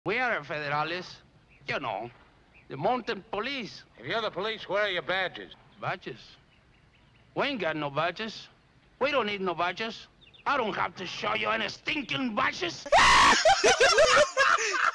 We are federales, you know, the mountain police. If you're the police, where are your badges? Badges? We ain't got no badges. We don't need no badges. I don't have to show you any stinking badges.